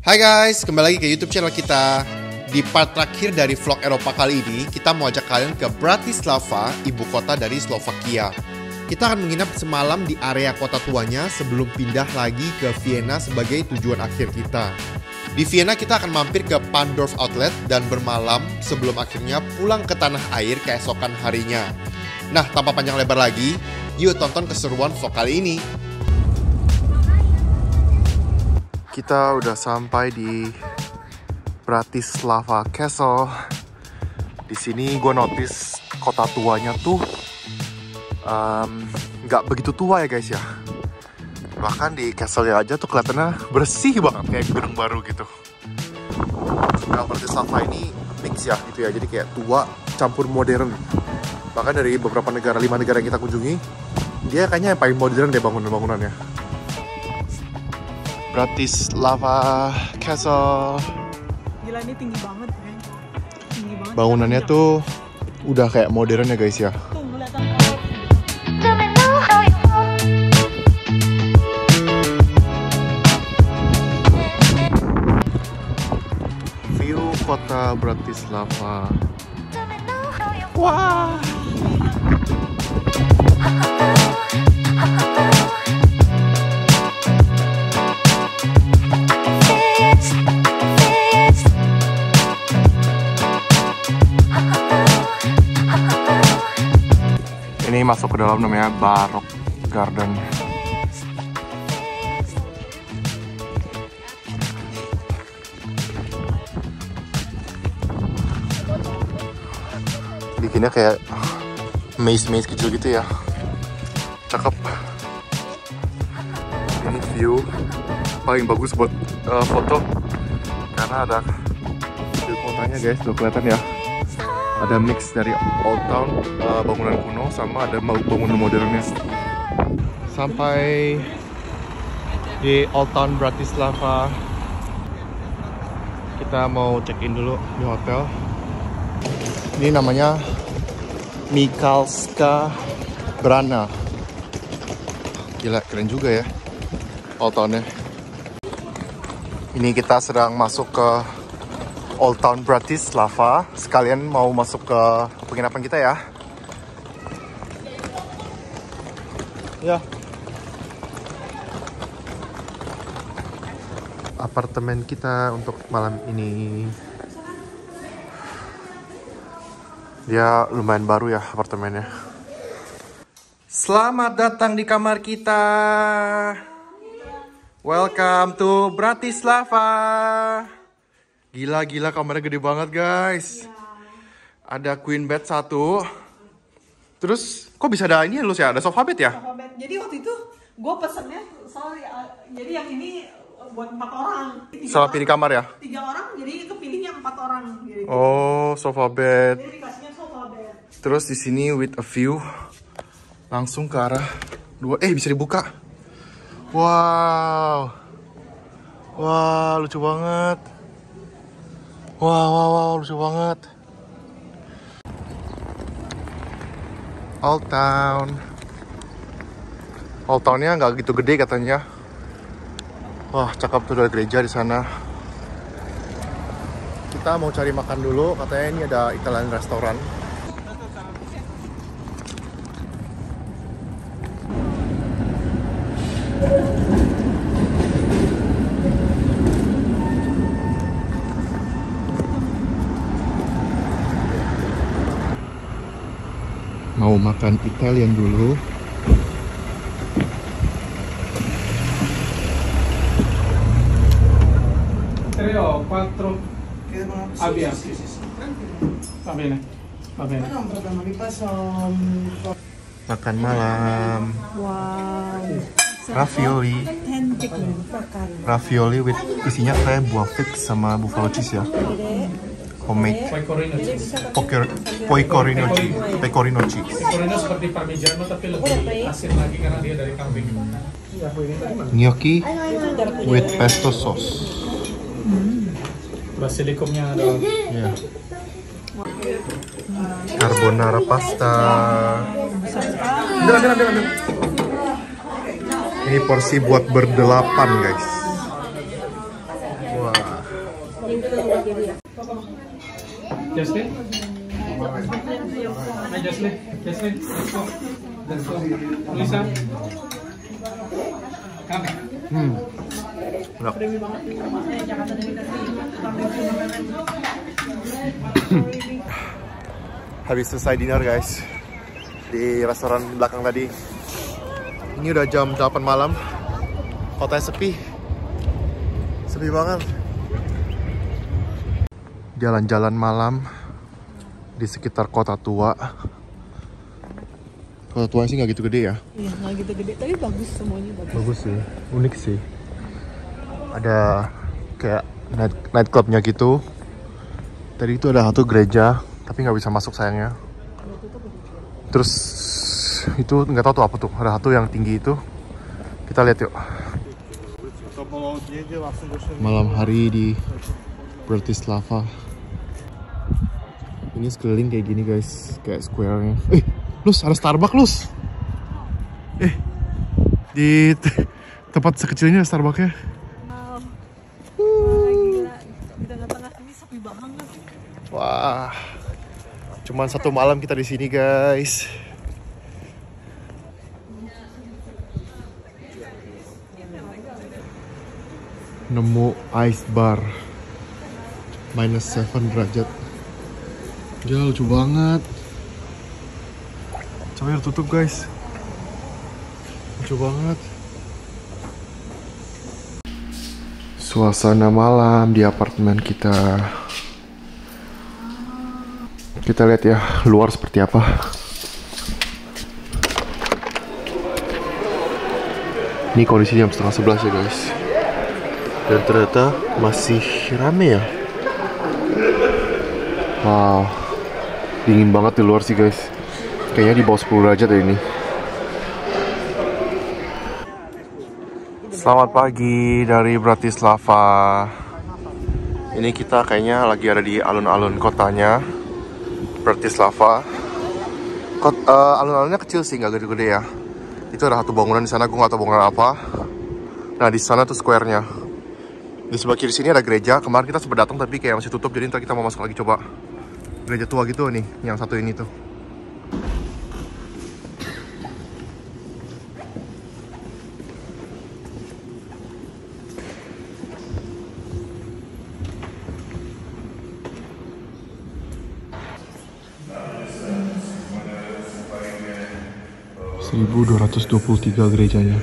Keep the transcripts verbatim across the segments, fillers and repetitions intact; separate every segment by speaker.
Speaker 1: Hai guys, kembali lagi ke YouTube channel kita. Di part terakhir dari vlog Eropa kali ini, kita mau ajak kalian ke Bratislava, ibu kota dari Slovakia. Kita akan menginap semalam di area kota tuanya sebelum pindah lagi ke Vienna sebagai tujuan akhir kita. Di Vienna kita akan mampir ke Pandorf Outlet dan bermalam sebelum akhirnya pulang ke tanah air keesokan harinya. Nah, tanpa panjang lebar lagi, yuk tonton keseruan vlog kali ini. Kita udah sampai di Bratislava Castle. Di sini gue notice kota tuanya tuh nggak um, begitu tua ya guys ya. Bahkan di castle-nya aja tuh kelihatannya bersih banget kayak gedung baru gitu. Nah, Bratislava ini mix ya gitu ya. Jadi kayak tua campur modern. Bahkan dari beberapa negara, lima negara yang kita kunjungi, dia kayaknya yang paling modern deh bangunan-bangunannya. Bratislava Castle.
Speaker 2: Gila, ini tinggi banget kan? Tinggi banget.
Speaker 1: Bangunannya ya, tuh udah kayak modern ya guys ya.
Speaker 2: Tuh, kelihatan.
Speaker 1: View kota Bratislava. Wah. Ini masuk ke dalam, namanya Baroque Garden. Bikinnya kayak maze-maze kecil gitu ya. Cakep. Ini view paling bagus buat uh, foto karena ada view kotanya guys, tuh kelihatan ya. Ada mix dari old town, uh, bangunan kuno, sama ada bangunan modernnya. Sampai di old town Bratislava, kita mau check in dulu di hotel. Ini namanya Mikalska Brana. Gila, keren juga ya old townnya. Ini kita sedang masuk ke Old Town Bratislava, sekalian mau masuk ke penginapan kita ya. Ya. Apartemen kita untuk malam ini. Dia lumayan baru ya apartemennya. Selamat datang di kamar kita. Welcome to Bratislava. Gila-gila, kamarnya gede banget guys. Ya. Ada queen bed satu. Terus kok bisa ada ini ya Lus ya? Ada sofa bed ya?
Speaker 2: Sofa bed. Jadi waktu itu gue pesennya, sorry, jadi yang ini buat empat orang.
Speaker 1: Salah pilih kamar ya?
Speaker 2: Tiga orang, jadi kepilihnya empat orang. Jadi
Speaker 1: oh, sofa bed.
Speaker 2: Jadi dikasihnya sofa bed.
Speaker 1: Terus di sini with a view langsung ke arah dua. Eh, bisa dibuka. Wow. Wah, lucu banget. Wow, wow, wow, lucu banget. Old Town. Old Town-nya nggak gitu gede katanya. Wah, cakep tuh, ada gereja di sana. Kita mau cari makan dulu, katanya ini ada Italian restoran. Mau makan Italian dulu.
Speaker 3: Tre, quattro. Abbiamo. Va bene. Va bene.
Speaker 1: Makan malam.
Speaker 2: Wow.
Speaker 1: Ravioli. Ravioli with isinya kayak buah fig sama buffalo cheese ya. Homemade.
Speaker 3: Pecorino cheese.
Speaker 1: Poker, pecorino cheese. Pecorino cheese.
Speaker 3: Pecorino seperti parmigiano tapi lebih asin lagi karena dia dari kambing.
Speaker 1: Gnocchi with pesto sauce.
Speaker 3: Basilikumnya ada.
Speaker 1: Ya. Carbonara pasta. Ambil, ambil, ambil, ambil. Ini porsi buat berdelapan guys. Wah.
Speaker 3: Justin? Hi Justin, Justin, let's go. Let's go. Lisa? Kami.
Speaker 1: Hmm. Enak. Habis selesai dinner guys di restoran belakang tadi. Ini udah jam delapan malam. Kotanya sepi. Sepi banget. Jalan-jalan malam di sekitar kota tua. Kota tua sih nggak gitu gede ya?
Speaker 2: Iya, nggak gitu gede, tapi bagus semuanya bagus.
Speaker 1: Bagus sih, unik sih. Ada kayak night, night clubnya gitu. Tadi itu ada satu gereja, tapi nggak bisa masuk sayangnya. Terus itu nggak tahu tuh apa tuh. Ada satu yang tinggi itu. Kita lihat yuk. Malam hari di Bratislava. Ini sekeliling kayak gini guys, kayak square-nya. Eh, Lus, ada Starbucks, Lus. Eh, di tempat sekecil ini ada Starbucks-nya.
Speaker 2: Wow. Wah, gila. Di tengah-tengah ini sepi banget.
Speaker 1: Wah, cuman satu malam kita di sini guys. Nemu ice bar minus seven derajat. Gila, lucu banget. Coba tutup guys. Lucu banget. Suasana malam di apartemen kita. Kita lihat ya luar seperti apa. Ini kondisi jam setengah sebelas ya guys. Dan ternyata masih rame ya. Wow, dingin banget di luar sih guys. Kayaknya di bawah sepuluh derajat ya ini. Selamat pagi dari Bratislava. Ini kita kayaknya lagi ada di alun-alun kotanya Bratislava. Kot, uh, alun-alunnya kecil sih, nggak gede-gede ya. Itu ada satu bangunan di sana, gue nggak tahu bangunan apa. Nah di sana tuh square-nya. Di sebelah kiri sini ada gereja. Kemarin kita sempat datang tapi kayak masih tutup, jadi ntar kita mau masuk lagi coba. Gereja tua gitu nih, yang satu ini tuh. seribu dua ratus dua puluh tiga gerejanya.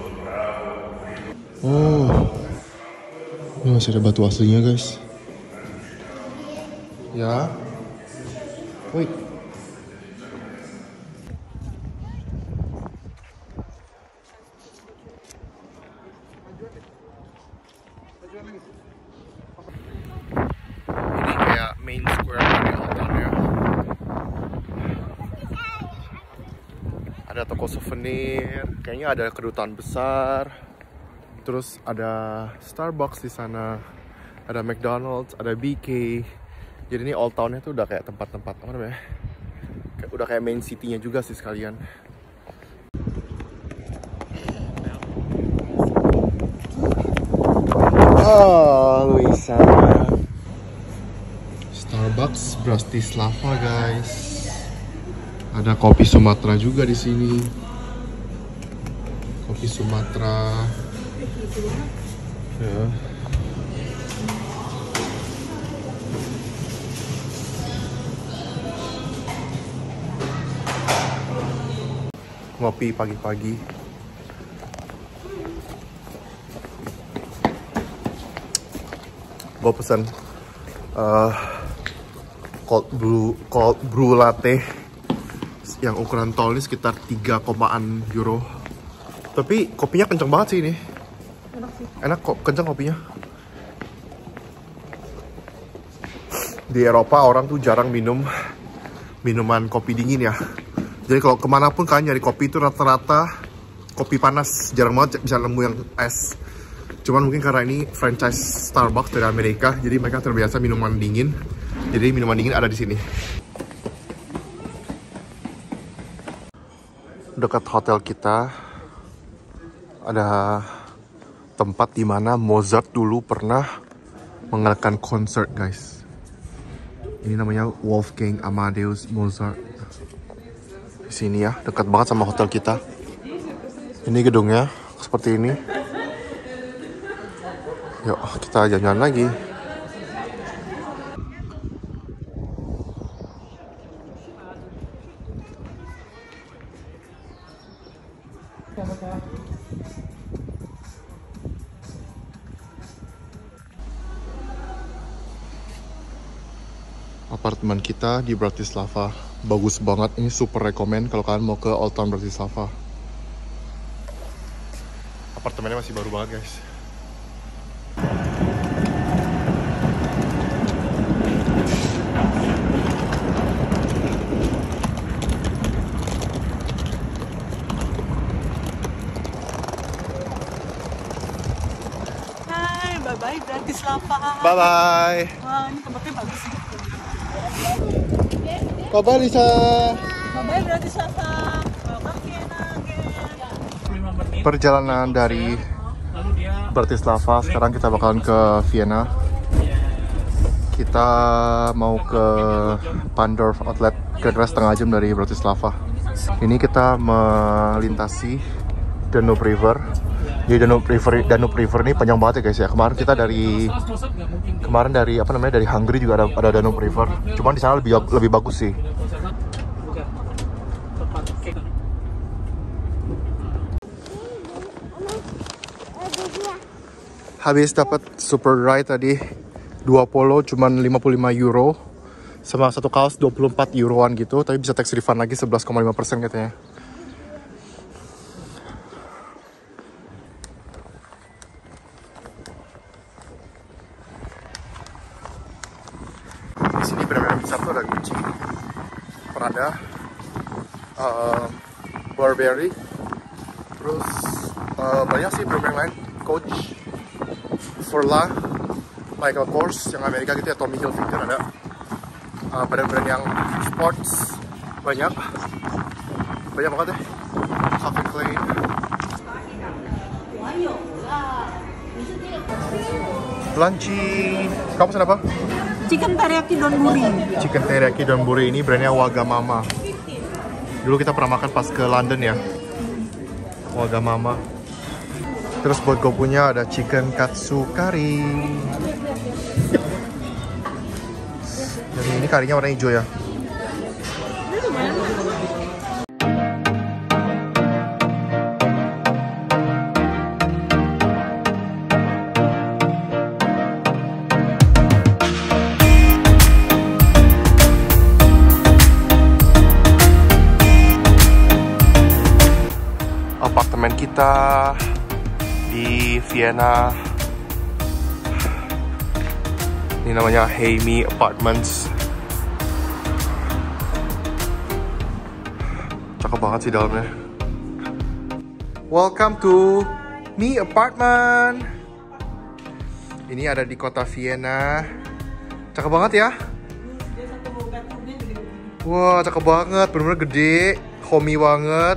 Speaker 1: Oh, ini masih ada batu aslinya guys. Ya, wait. Ini kayak main square dari hotelnya. Ada toko souvenir, kayaknya ada kedutaan besar. Terus ada Starbucks di sana, ada McDonald's, ada B K. Jadi ini old town-nya tuh udah kayak tempat-tempat apa namanya? Kayak, udah kayak main city-nya juga sih sekalian. Oh, Luisa. Starbucks Bratislava guys. Ada kopi Sumatera juga di sini. Kopi Sumatera. Ya. Ngopi pagi-pagi. Gue pesen uh, cold brew, cold brew latte. Yang ukuran tall ini sekitar tiga komaan euro. Tapi kopinya kenceng banget sih ini.
Speaker 2: Enak sih.
Speaker 1: Enak kok, kenceng kopinya. Di Eropa orang tuh jarang minum minuman kopi dingin ya. Jadi kalau kemanapun kalian nyari kopi itu rata-rata kopi panas. Jarang banget bisa nemu yang es. Cuman mungkin karena ini franchise Starbucks dari Amerika, jadi mereka terbiasa minuman dingin. Jadi minuman dingin ada di sini. Dekat hotel kita ada tempat di mana Mozart dulu pernah mengadakan konser guys. Ini namanya Wolfgang Amadeus Mozart. Di sini ya, dekat banget sama hotel kita. Ini gedungnya seperti ini. Yuk kita jalan-jalan lagi. Apartemen kita di Bratislava bagus banget. Ini super rekomen kalau kalian mau ke Old Town Bratislava. Apartemennya masih baru banget guys.
Speaker 2: Hai, bye bye Bratislava.
Speaker 1: Bye bye.
Speaker 2: Wah, ini tempatnya bagus sih.
Speaker 1: Bye bye Lisa.
Speaker 2: Bye bye Bratislava. Welcome Vienna again.
Speaker 3: lima menit.
Speaker 1: Perjalanan dari
Speaker 3: Lalu dia
Speaker 1: Bratislava, sekarang kita bakalan ke Vienna. Kita mau ke Pandorf Outlet, kira-kira setengah jam dari Bratislava. Ini kita melintasi Danube River. Jadi Danube River, Danube River ini panjang banget ya guys ya. Kemarin kita dari kemarin dari apa namanya dari Hungary juga ada ada Danube River. Cuman di sana lebih lebih bagus sih. Habis dapat super ride tadi dua polo cuman lima puluh lima euro sama satu kaos dua puluh empat euroan gitu, tapi bisa tax refund lagi sebelas koma lima persen katanya. Di sini benar-benar besar tuh ada Gucci, Prada, uh, Burberry, terus uh, banyak sih brand lain, Coach, Furla, Michael Kors yang Amerika gitu ya, Tommy Hilfiger ada, uh, brand-brand yang sports banyak, banyak banget deh, Calvin Klein. Lunching, kamu pesan apa?
Speaker 2: Chicken teriyaki donburi.
Speaker 1: Chicken teriyaki donburi ini brandnya Wagamama. Dulu kita pernah makan pas ke London ya, Wagamama. Terus buat gue punya ada chicken katsu curry. Dan ini karinya warna hijau ya. Apartemen kita di Vienna. Ini namanya Heimi Apartments. Cakep banget sih dalamnya. Welcome to Mi Apartment. Ini ada di kota Vienna. Cakep banget ya.
Speaker 2: Dia satu bedroomnya gede.
Speaker 1: Wah, cakep banget. Bener-bener gede, homey banget.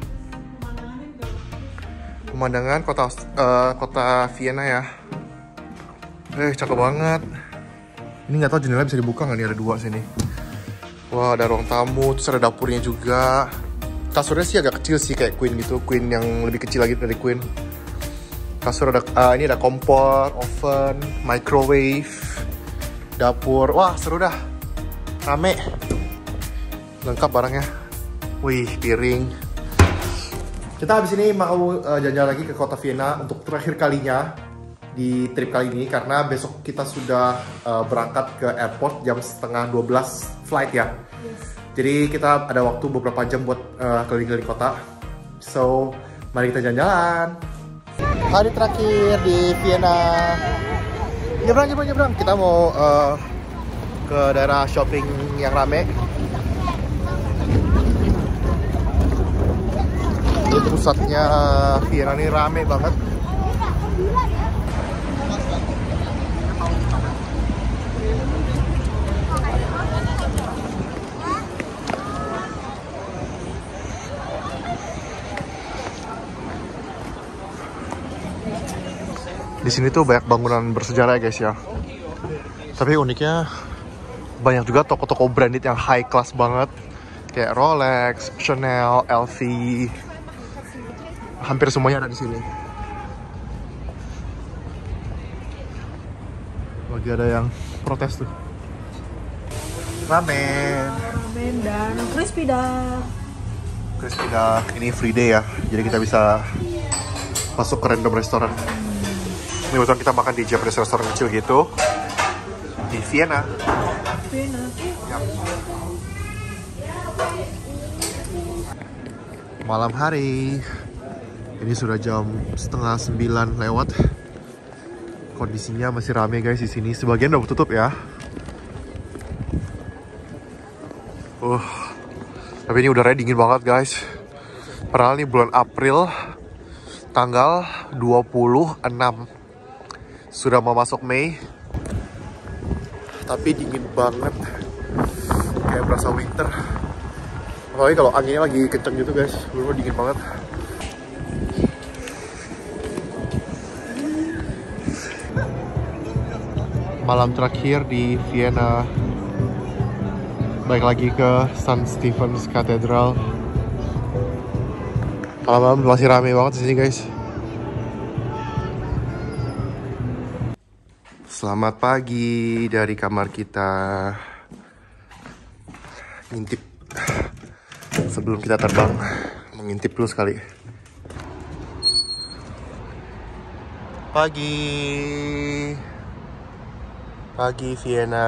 Speaker 1: Pemandangan kota uh, kota Vienna ya. Eh, cakep banget. Ini nggak tahu jendela bisa dibuka nggak nih, ada dua sini. Wah, ada ruang tamu, terus ada dapurnya juga. Kasurnya sih agak kecil sih, kayak queen gitu, queen yang lebih kecil lagi dari queen. Kasur ada, uh, ini ada kompor, oven, microwave, dapur. Wah, seru dah. Rame. Lengkap barangnya. Wih, piring. Kita habis ini mau uh, jalan-jalan lagi ke kota Vienna untuk terakhir kalinya di trip kali ini, karena besok kita sudah uh, berangkat ke airport jam setengah dua belas flight ya. Yes. Jadi kita ada waktu beberapa jam buat uh, keliling-keliling kota. So, mari kita jalan-jalan. Hari terakhir di Vienna. Nyebrang, nyebrang, nyebrang. Kita mau uh, ke daerah shopping yang rame. Pusatnya Vienna ini rame banget. Di sini tuh banyak bangunan bersejarah ya guys ya. Tapi uniknya banyak juga toko-toko branded yang high class banget, kayak Rolex, Chanel, L V. Hampir semuanya ada di sini. Lagi ada yang protes tuh. Ramen.
Speaker 2: Ramen dan crispy duck.
Speaker 1: Crispy duck ini free day ya, jadi kita bisa masuk ke random restoran. Ini waktu kita makan di Japanese restoran kecil gitu di Vienna.
Speaker 2: Vienna.
Speaker 1: Ya. Malam hari. Ini sudah jam setengah sembilan lewat. Kondisinya masih rame guys di sini. Sebagian udah tutup ya. Uh, tapi ini udaranya dingin banget guys. Padahal ini bulan April, tanggal dua puluh enam. Sudah mau masuk Mei. Tapi dingin banget. Kayak berasa winter. Apalagi kalau anginnya lagi kenceng gitu guys. Bener-bener dingin banget. Malam terakhir di Vienna. Balik lagi ke Saint Stephen's Cathedral. Malam-malam masih rame banget di sini guys. Selamat pagi dari kamar kita. Ngintip sebelum kita terbang, mengintip dulu sekali. Pagi. Pagi Vienna.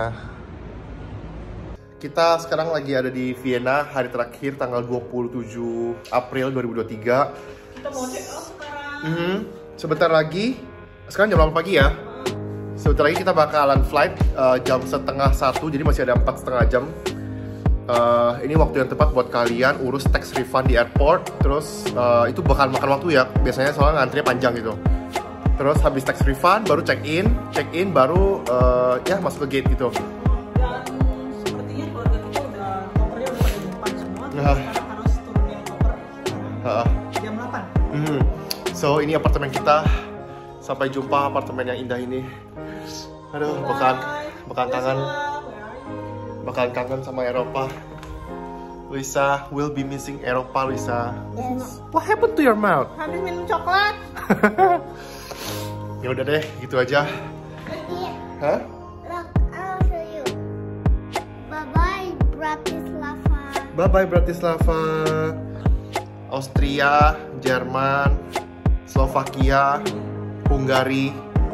Speaker 1: Kita sekarang lagi ada di Vienna, hari terakhir tanggal dua puluh tujuh April dua ribu dua puluh tiga.
Speaker 2: Kita mau check out sekarang.
Speaker 1: Mm-hmm. Sebentar lagi, sekarang jam delapan pagi ya. Sebentar lagi kita bakalan flight uh, jam setengah satu, jadi masih ada empat setengah jam. Uh, ini waktu yang tepat buat kalian urus tax refund di airport. Terus uh, itu bakal makan waktu ya, biasanya soalnya ngantrinya panjang gitu. Terus habis tax refund baru check in, check in baru uh, ya masuk ke gate gitu.
Speaker 2: Dan sepertinya keluarga kita udah kopernya udah pada di depan semua.
Speaker 1: Nah.
Speaker 2: Sekarang harus turunin koper
Speaker 1: Uh,
Speaker 2: jam delapan.
Speaker 1: mm. So ini apartemen kita. Sampai jumpa apartemen yang indah ini. Aduh, bakalan bakalan kangen, bakalan kangen sama Eropa. Luisa will be missing Eropa, Luisa.
Speaker 2: Yes.
Speaker 1: What happened to your mouth?
Speaker 2: Habis minum coklat.
Speaker 1: Ya udah deh, gitu aja. Hah?
Speaker 4: Look, I'll show you. Bye-bye, Bratislava.
Speaker 1: Bye-bye Bratislava. Austria, Jerman, Slovakia, Hungari.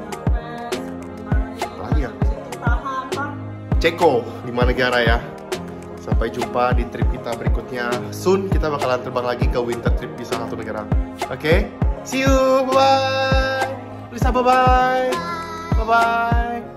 Speaker 1: Apa lagi ya? Ceko, lima negara ya. Sampai jumpa di trip kita berikutnya. Soon kita bakalan terbang lagi ke winter trip di salah satu negara. Oke? Okay? See you, bye-bye. Lisa, bye-bye. Bye-bye.